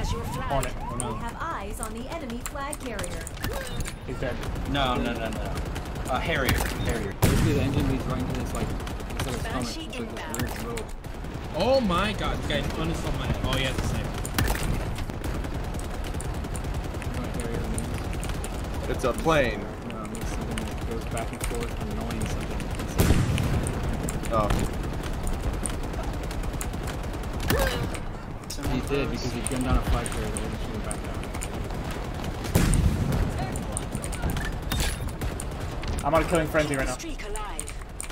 has your flag. Hornet. Oh, no. We have eyes on the enemy flag carrier. He's dead. No. Harrier. Basically, the engine leads right into this, like, instead of stomach. Banshee It's like this inbound. weird little... Oh my god, this guy's uninstalled my head. Oh, yeah, it's the sniper. It's a plane. No, it means something that goes back and forth, annoying something. Oh. He did, because he gunned down a flag carrier that wasn't shooting back down. I'm on a killing frenzy right now. Streak alive.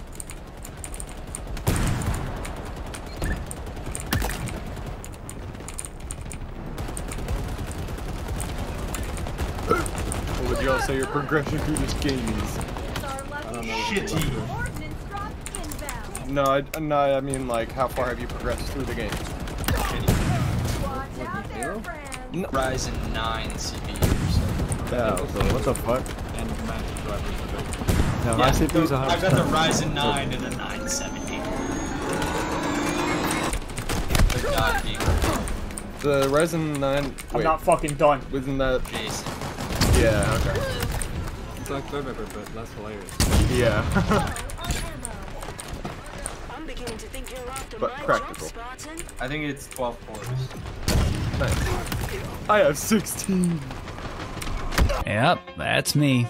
What would y'all say your progression through this game is? Shitty. Ordnance drop inbound. No, I mean, like, how far have you progressed through the game? Watch out there, friends. No. Ryzen 9 CPUs. Yeah, so what the fuck? And match drivers of it. No, Yeah, my CPU's 100%. I've got the Ryzen 9 and a 970. They're not being The Ryzen 9. I'm Wait, not fucking done. wasn't that? Jason. Yeah, okay. It's like Third Pepper, but less hilarious. Yeah. I'm beginning to think you're after But my practical. job, Spartan. I think it's 12 cores. Nice. I have 16. Yep, that's me.